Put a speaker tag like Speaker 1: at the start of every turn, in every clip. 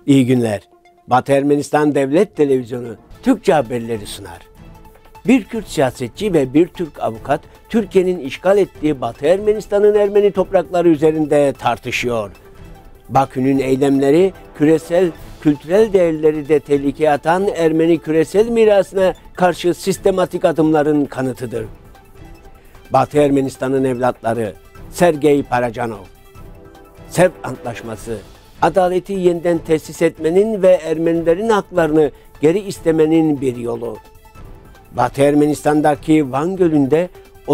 Speaker 1: İyi günler. Batı Ermenistan Devlet Televizyonu Türkçe haberleri sunar. Bir Kürt siyasetçi ve bir Türk avukat Türkiye'nin işgal ettiği Batı Ermenistan'ın Ermeni toprakları üzerinde tartışıyor. Bakü'nün eylemleri küresel kültürel değerleri de tehlikeye atan Ermeni küresel mirasına karşı sistematik adımların kanıtıdır. Batı Ermenistan'ın evlatları Sergey Parajanov, Sevr Antlaşması, adaleti yeniden tesis etmenin ve Ermenilerin haklarını geri istemenin bir yolu. Batı Ermenistan'daki Van Gölü'nde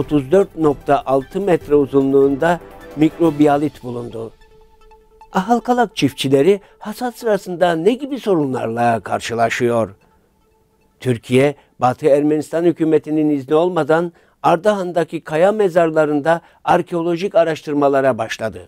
Speaker 1: 34,6 metre uzunluğunda mikrobiyalit bulundu. Ahalkalak çiftçileri hasat sırasında ne gibi sorunlarla karşılaşıyor? Türkiye, Batı Ermenistan hükümetinin izni olmadan Ardahan'daki kaya mezarlarında arkeolojik araştırmalara başladı.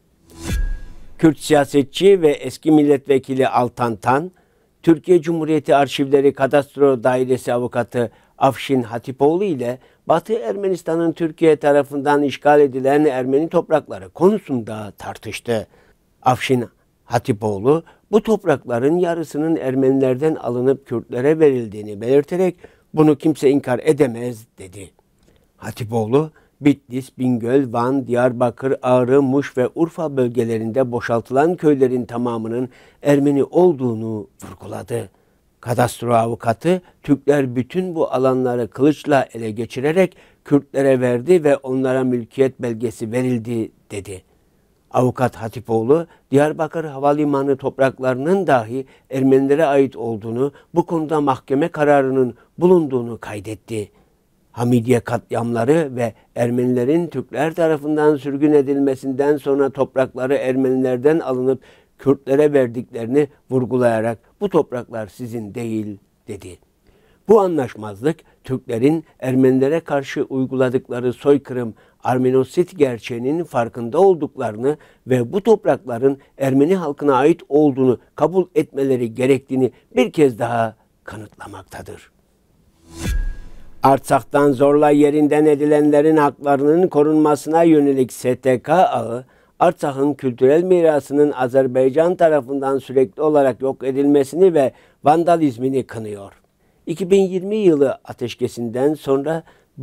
Speaker 1: Kürt siyasetçi ve eski milletvekili Altan Tan, Türkiye Cumhuriyeti Arşivleri Kadastro Dairesi avukatı Afşin Hatipoğlu ile Batı Ermenistan'ın Türkiye tarafından işgal edilen Ermeni toprakları konusunda tartıştı. Afşin Hatipoğlu, bu toprakların yarısının Ermenilerden alınıp Kürtlere verildiğini belirterek bunu kimse inkar edemez dedi. Hatipoğlu, Bitlis, Bingöl, Van, Diyarbakır, Ağrı, Muş ve Urfa bölgelerinde boşaltılan köylerin tamamının Ermeni olduğunu vurguladı. Kadastro avukatı, Türkler bütün bu alanları kılıçla ele geçirerek Kürtlere verdi ve onlara mülkiyet belgesi verildi dedi. Avukat Hatipoğlu, Diyarbakır Havalimanı topraklarının dahi Ermenilere ait olduğunu, bu konuda mahkeme kararının bulunduğunu kaydetti. Hamidiye katliamları ve Ermenilerin Türkler tarafından sürgün edilmesinden sonra toprakları Ermenilerden alınıp Kürtlere verdiklerini vurgulayarak bu topraklar sizin değil dedi. Bu anlaşmazlık Türklerin Ermenilere karşı uyguladıkları soykırım, Armenosit gerçeğinin farkında olduklarını ve bu toprakların Ermeni halkına ait olduğunu kabul etmeleri gerektiğini bir kez daha kanıtlamaktadır. Artsak'tan zorla yerinden edilenlerin haklarının korunmasına yönelik STK ağı, Artsak'ın kültürel mirasının Azerbaycan tarafından sürekli olarak yok edilmesini ve vandalizmini kınıyor. 2020 yılı ateşkesinden sonra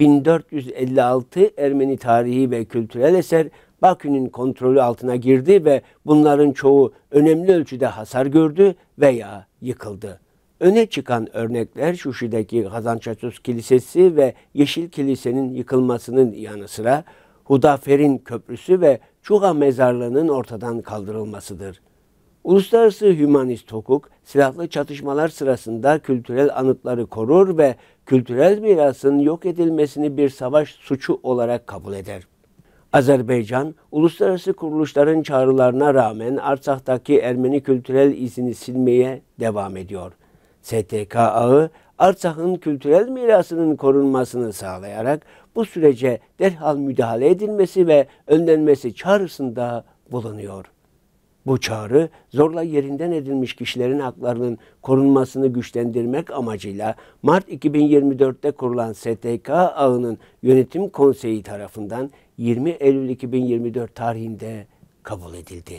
Speaker 1: 1456 Ermeni tarihi ve kültürel eser Bakü'nün kontrolü altına girdi ve bunların çoğu önemli ölçüde hasar gördü veya yıkıldı. Öne çıkan örnekler Şuşi'deki Kazançasus Kilisesi ve Yeşil Kilise'nin yıkılmasının yanı sıra Hudaferin Köprüsü ve Çuha Mezarlığı'nın ortadan kaldırılmasıdır. Uluslararası hümanist hukuk, silahlı çatışmalar sırasında kültürel anıtları korur ve kültürel mirasın yok edilmesini bir savaş suçu olarak kabul eder. Azerbaycan, uluslararası kuruluşların çağrılarına rağmen Artsak'taki Ermeni kültürel izini silmeye devam ediyor. STK ağı, Artsak'ın kültürel mirasının korunmasını sağlayarak bu sürece derhal müdahale edilmesi ve önlenmesi çağrısında bulunuyor. Bu çağrı, zorla yerinden edilmiş kişilerin haklarının korunmasını güçlendirmek amacıyla Mart 2024'te kurulan STK ağının yönetim konseyi tarafından 20 Eylül 2024 tarihinde kabul edildi.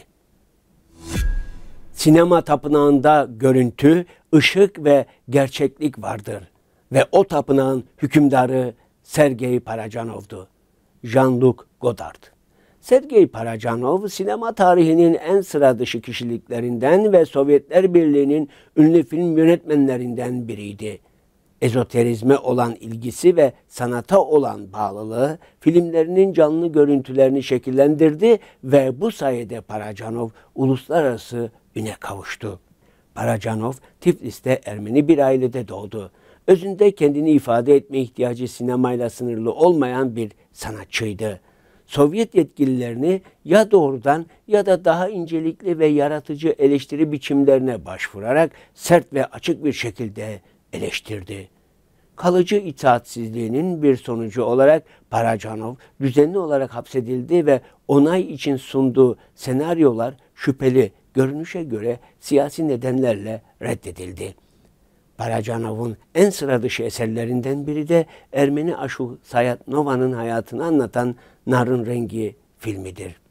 Speaker 1: Sinema tapınağında görüntü, ışık ve gerçeklik vardır ve o tapınağın hükümdarı Sergey Parajanov'du. Jean-Luc Godard. Sergey Parajanov, sinema tarihinin en sıra dışı kişiliklerinden ve Sovyetler Birliği'nin ünlü film yönetmenlerinden biriydi. Ezoterizme olan ilgisi ve sanata olan bağlılığı, filmlerinin canlı görüntülerini şekillendirdi ve bu sayede Parajanov uluslararası üne kavuştu. Parajanov, Tiflis'te Ermeni bir ailede doğdu. Özünde kendini ifade etme ihtiyacı sinemayla sınırlı olmayan bir sanatçıydı. Sovyet yetkililerini ya doğrudan ya da daha incelikli ve yaratıcı eleştiri biçimlerine başvurarak sert ve açık bir şekilde eleştirdi. Kalıcı itaatsizliğinin bir sonucu olarak Parajanov düzenli olarak hapsedildi ve onay için sunduğu senaryolar şüpheli, görünüşe göre siyasi nedenlerle reddedildi. Parajanov'un en sıra dışı eserlerinden biri de Ermeni Aşu Sayatnova'nın hayatını anlatan Narın Rengi filmidir.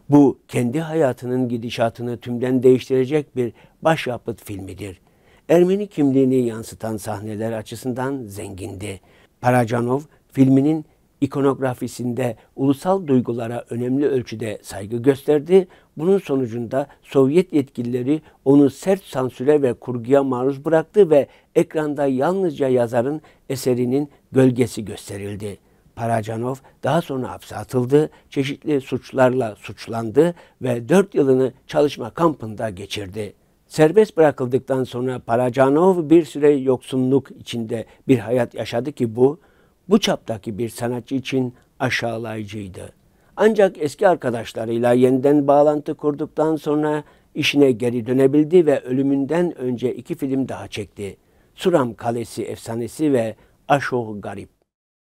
Speaker 1: Bu kendi hayatının gidişatını tümden değiştirecek bir başyapıt filmidir. Ermeni kimliğini yansıtan sahneler açısından zengindi. Parajanov filminin ikonografisinde ulusal duygulara önemli ölçüde saygı gösterdi. Bunun sonucunda Sovyet yetkilileri onu sert sansüre ve kurguya maruz bıraktı ve ekranda yalnızca yazarın eserinin gölgesi gösterildi. Parajanov daha sonra hapse atıldı, çeşitli suçlarla suçlandı ve 4 yılını çalışma kampında geçirdi. Serbest bırakıldıktan sonra Parajanov bir süre yoksunluk içinde bir hayat yaşadı ki bu çaptaki bir sanatçı için aşağılayıcıydı. Ancak eski arkadaşlarıyla yeniden bağlantı kurduktan sonra işine geri dönebildi ve ölümünden önce 2 film daha çekti. Suram Kalesi Efsanesi ve Aşo Garip.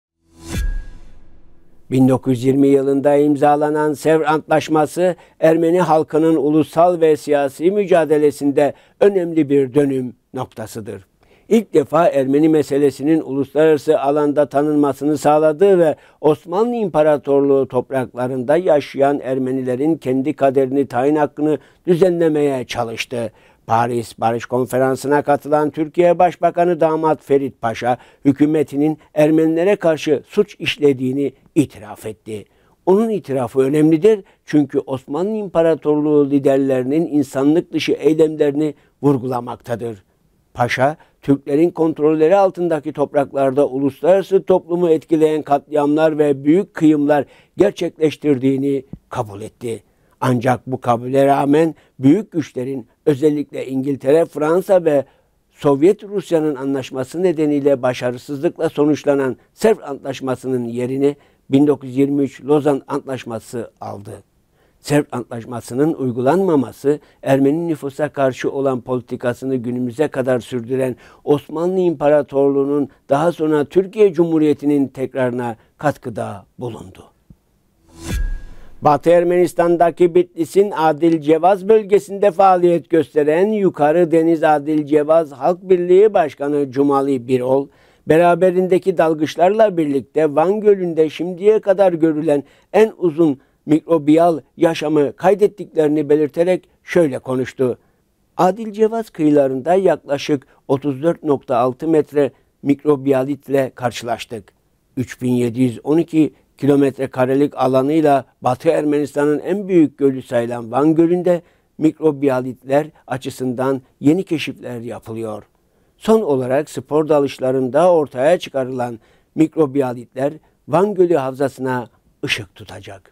Speaker 1: 1920 yılında imzalanan Sevr Antlaşması, Ermeni halkının ulusal ve siyasi mücadelesinde önemli bir dönüm noktasıdır. İlk defa Ermeni meselesinin uluslararası alanda tanınmasını sağladı ve Osmanlı İmparatorluğu topraklarında yaşayan Ermenilerin kendi kaderini tayin hakkını düzenlemeye çalıştı. Paris Barış Konferansı'na katılan Türkiye Başbakanı Damat Ferit Paşa, hükümetinin Ermenilere karşı suç işlediğini itiraf etti. Onun itirafı önemlidir çünkü Osmanlı İmparatorluğu liderlerinin insanlık dışı eylemlerini vurgulamaktadır. Paşa, Türklerin kontrolleri altındaki topraklarda uluslararası toplumu etkileyen katliamlar ve büyük kıyımlar gerçekleştirdiğini kabul etti. Ancak bu kabule rağmen büyük güçlerin, özellikle İngiltere, Fransa ve Sovyet Rusya'nın anlaşması nedeniyle başarısızlıkla sonuçlanan Sevr Antlaşması'nın yerini 1923 Lozan Antlaşması aldı. Sevr Antlaşması'nın uygulanmaması, Ermeni nüfusa karşı olan politikasını günümüze kadar sürdüren Osmanlı İmparatorluğu'nun daha sonra Türkiye Cumhuriyeti'nin tekrarına katkıda bulundu. Batı Ermenistan'daki Bitlis'in Adilcevaz bölgesinde faaliyet gösteren Yukarı Deniz Adilcevaz Halk Birliği Başkanı Cumali Birol, beraberindeki dalgıçlarla birlikte Van Gölü'nde şimdiye kadar görülen en uzun mikrobiyal yaşamı kaydettiklerini belirterek şöyle konuştu. Adilcevaz kıyılarında yaklaşık 34,6 metre mikrobiyalitle karşılaştık. 3712 kilometre karelik alanıyla Batı Ermenistan'ın en büyük gölü sayılan Van Gölü'nde mikrobiyalitler açısından yeni keşifler yapılıyor. Son olarak spor dalışlarında ortaya çıkarılan mikrobiyalitler Van Gölü havzasına ışık tutacak.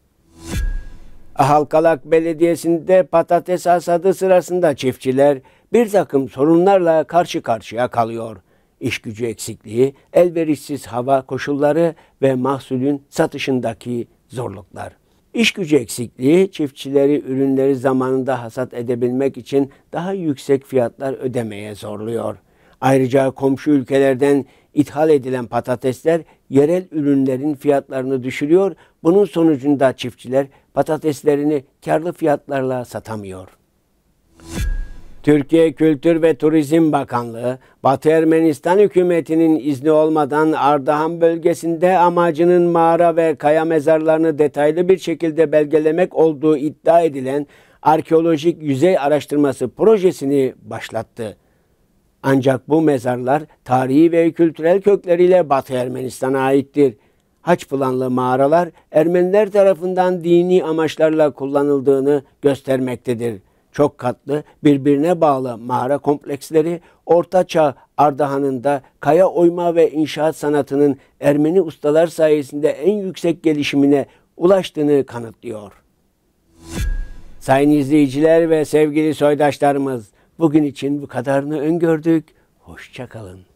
Speaker 1: Halkalak Belediyesi'nde patates hasadı sırasında çiftçiler bir takım sorunlarla karşı karşıya kalıyor. İş gücü eksikliği, elverişsiz hava koşulları ve mahsulün satışındaki zorluklar. İş gücü eksikliği çiftçileri ürünleri zamanında hasat edebilmek için daha yüksek fiyatlar ödemeye zorluyor. Ayrıca komşu ülkelerden ithal edilen patatesler yerel ürünlerin fiyatlarını düşürüyor. Bunun sonucunda çiftçiler patateslerini karlı fiyatlarla satamıyor. Türkiye Kültür ve Turizm Bakanlığı, Batı Ermenistan hükümetinin izni olmadan Ardahan bölgesinde amacının mağara ve kaya mezarlarını detaylı bir şekilde belgelemek olduğu iddia edilen arkeolojik yüzey araştırması projesini başlattı. Ancak bu mezarlar tarihi ve kültürel kökleriyle Batı Ermenistan'a aittir. Haçpılanlı mağaralar Ermeniler tarafından dini amaçlarla kullanıldığını göstermektedir. Çok katlı, birbirine bağlı mağara kompleksleri Orta Çağ Ardahan'ında kaya oyma ve inşaat sanatının Ermeni ustalar sayesinde en yüksek gelişimine ulaştığını kanıtlıyor. Sayın izleyiciler ve sevgili soydaşlarımız, bugün için bu kadarını öngördük. Hoşça kalın.